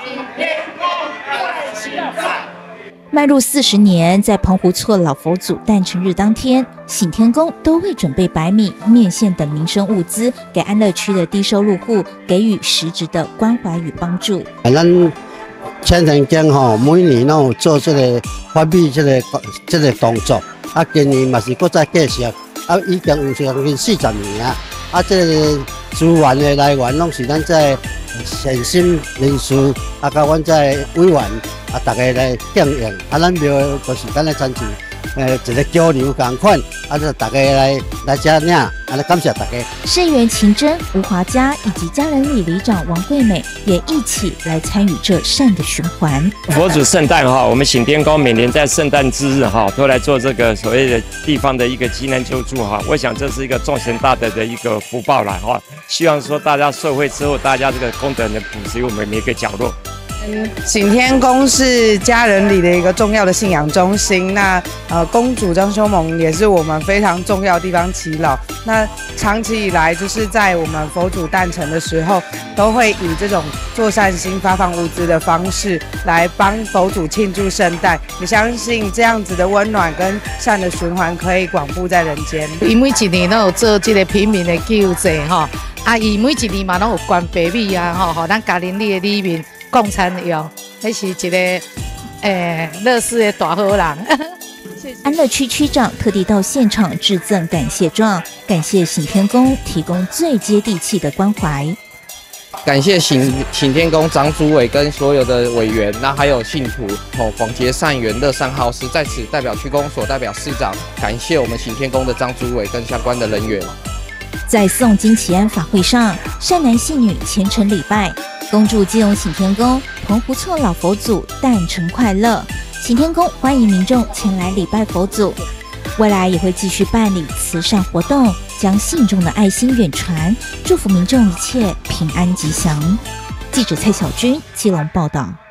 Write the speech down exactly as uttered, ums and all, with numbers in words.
迈入四十年，在澎湖厝老佛祖诞辰日当天，醒天宫都会准备白米、面线等民生物资，给安乐区的低收入户给予实质的关怀与帮助。 咱醒天宫吼，每年拢有做这个发米这个这个动作，啊，今年嘛是搁再继续，啊，已经有将近四十年啊，啊，这个资源的来源拢是咱在善心人士，啊，甲阮在委员。啊，大家来响应，啊，咱庙就是咱来参与，呃，一个交流共款，啊，就大家来来遮领，啊，来感谢大家。 社员秦真、吴华嘉以及家人里里长王惠美也一起来参与这善的循环。 佛祖圣诞哈，我们醒天宫每年在圣诞之日哈，都来做这个所谓的地方的一个急难救助哈。我想这是一个众神大德的一个福报啦哈。希望说大家受惠之后，大家这个功德能普及我们每个角落。 醒天宫是家人里的一个重要的信仰中心。那呃，公主张修盟也是我们非常重要的地方耆老。那长期以来，就是在我们佛祖诞辰的时候，都会以这种做善心、发放物资的方式来帮佛祖庆祝圣诞。也相信这样子的温暖跟善的循环可以广布在人间。 伊每一年都有做这个平民的救济哈，啊，伊每一年嘛都有捐白米啊，吼，互咱家邻里的里面。共餐用，那是一个诶乐事的大好人。 安乐区区长特地到现场致赠感谢状，感谢醒天宫提供最接地气的关怀。 感谢醒醒天宫张主委跟所有的委员，那还有信徒哦，广结善缘，乐善好施。在此代表区公所、代表市长，感谢我们醒天宫的张主委跟相关的人员。 在诵经祈安法会上，善男信女虔诚礼拜。恭祝基隆醒天宫澎湖厝老佛祖诞辰快乐！醒天宫欢迎民众前来礼拜佛祖，未来也会继续办理慈善活动，将信众的爱心远传，祝福民众一切平安吉祥。记者蔡小军基隆报道。